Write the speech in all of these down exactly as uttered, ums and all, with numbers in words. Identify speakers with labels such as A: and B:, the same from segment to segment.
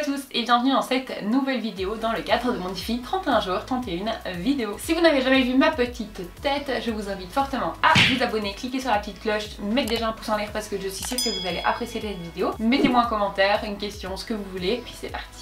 A: tous et bienvenue dans cette nouvelle vidéo dans le cadre de mon défi trente et un jours, trente et une vidéos. Si vous n'avez jamais vu ma petite tête, je vous invite fortement à vous abonner, cliquer sur la petite cloche, mettre déjà un pouce en l'air parce que je suis sûre que vous allez apprécier cette vidéo. Mettez-moi un commentaire, une question, ce que vous voulez, puis c'est parti.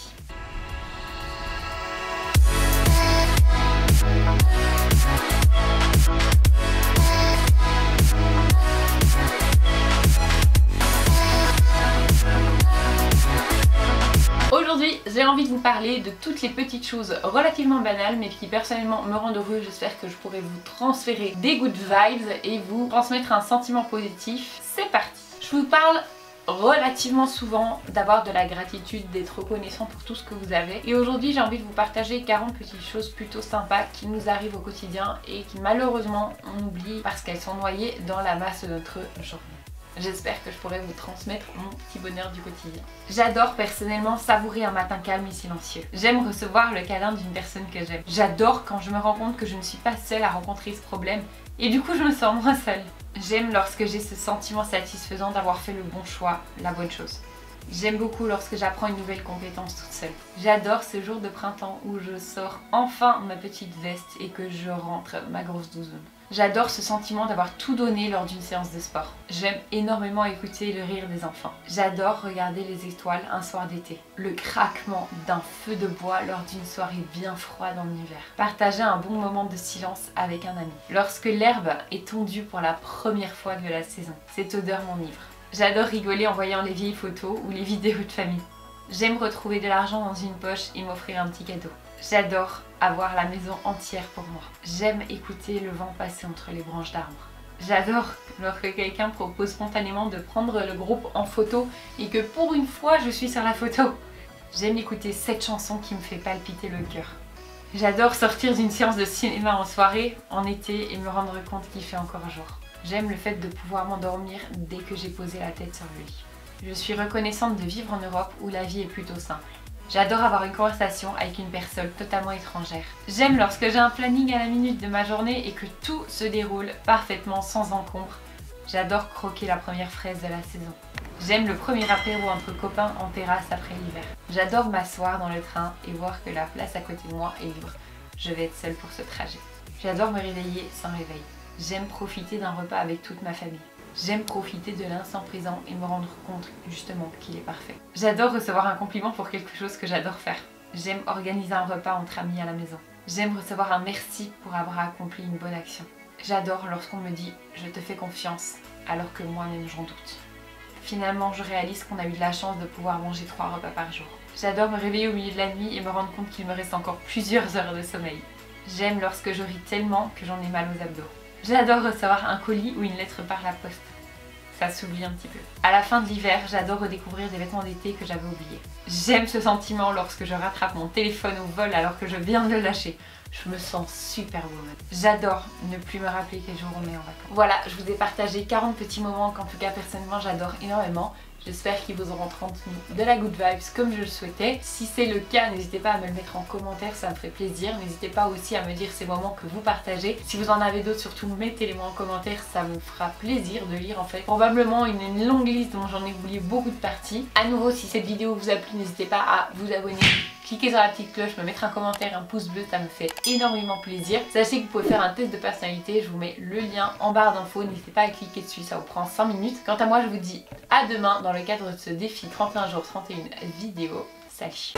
A: Aujourd'hui, j'ai envie de vous parler de toutes les petites choses relativement banales mais qui personnellement me rendent heureux. J'espère que je pourrai vous transférer des good vibes et vous transmettre un sentiment positif. C'est parti! Je vous parle relativement souvent d'avoir de la gratitude, d'être reconnaissant pour tout ce que vous avez. Et aujourd'hui, j'ai envie de vous partager quarante petites choses plutôt sympas qui nous arrivent au quotidien et qui malheureusement on oublie parce qu'elles sont noyées dans la masse de notre journée. J'espère que je pourrai vous transmettre mon petit bonheur du quotidien. J'adore personnellement savourer un matin calme et silencieux. J'aime recevoir le câlin d'une personne que j'aime. J'adore quand je me rends compte que je ne suis pas seule à rencontrer ce problème et du coup je me sens moins seule. J'aime lorsque j'ai ce sentiment satisfaisant d'avoir fait le bon choix, la bonne chose. J'aime beaucoup lorsque j'apprends une nouvelle compétence toute seule. J'adore ce jour de printemps où je sors enfin ma petite veste et que je rentre ma grosse doudoune. J'adore ce sentiment d'avoir tout donné lors d'une séance de sport. J'aime énormément écouter le rire des enfants. J'adore regarder les étoiles un soir d'été. Le craquement d'un feu de bois lors d'une soirée bien froide en hiver. Partager un bon moment de silence avec un ami. Lorsque l'herbe est tondue pour la première fois de la saison. Cette odeur m'enivre. J'adore rigoler en voyant les vieilles photos ou les vidéos de famille. J'aime retrouver de l'argent dans une poche et m'offrir un petit cadeau. J'adore avoir la maison entière pour moi. J'aime écouter le vent passer entre les branches d'arbres. J'adore lorsque quelqu'un propose spontanément de prendre le groupe en photo et que pour une fois je suis sur la photo. J'aime écouter cette chanson qui me fait palpiter le cœur. J'adore sortir d'une séance de cinéma en soirée, en été et me rendre compte qu'il fait encore jour. J'aime le fait de pouvoir m'endormir dès que j'ai posé la tête sur le lit. Je suis reconnaissante de vivre en Europe où la vie est plutôt simple. J'adore avoir une conversation avec une personne totalement étrangère. J'aime lorsque j'ai un planning à la minute de ma journée et que tout se déroule parfaitement sans encombre. J'adore croquer la première fraise de la saison. J'aime le premier apéro entre copains en terrasse après l'hiver. J'adore m'asseoir dans le train et voir que la place à côté de moi est libre. Je vais être seule pour ce trajet. J'adore me réveiller sans réveil. J'aime profiter d'un repas avec toute ma famille. J'aime profiter de l'instant présent et me rendre compte justement qu'il est parfait. J'adore recevoir un compliment pour quelque chose que j'adore faire. J'aime organiser un repas entre amis à la maison. J'aime recevoir un merci pour avoir accompli une bonne action. J'adore lorsqu'on me dit « je te fais confiance » alors que moi-même j'en doute. Finalement, je réalise qu'on a eu de la chance de pouvoir manger trois repas par jour. J'adore me réveiller au milieu de la nuit et me rendre compte qu'il me reste encore plusieurs heures de sommeil. J'aime lorsque je ris tellement que j'en ai mal aux abdos. J'adore recevoir un colis ou une lettre par la poste. Ça s'oublie un petit peu. À la fin de l'hiver, j'adore redécouvrir des vêtements d'été que j'avais oubliés. J'aime ce sentiment lorsque je rattrape mon téléphone au vol alors que je viens de le lâcher. Je me sens super woman. J'adore ne plus me rappeler quel jour on est en vacances. Voilà, je vous ai partagé quarante petits moments qu'en tout cas personnellement j'adore énormément. J'espère qu'ils vous auront transmis de la good vibes comme je le souhaitais. Si c'est le cas, n'hésitez pas à me le mettre en commentaire, ça me ferait plaisir. N'hésitez pas aussi à me dire ces moments que vous partagez. Si vous en avez d'autres, surtout mettez-les-moi en commentaire, ça me fera plaisir de lire en fait. Probablement une, une longue liste dont j'en ai oublié beaucoup de parties. À nouveau, si cette vidéo vous a plu, n'hésitez pas à vous abonner. Cliquez sur la petite cloche, me mettre un commentaire, un pouce bleu, ça me fait énormément plaisir. Sachez que vous pouvez faire un test de personnalité, je vous mets le lien en barre d'infos, n'hésitez pas à cliquer dessus, ça vous prend cinq minutes. Quant à moi, je vous dis à demain dans le cadre de ce défi trente et un jours, trente et une vidéos. Salut!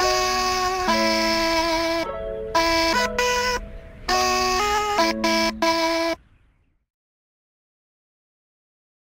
B: Bye.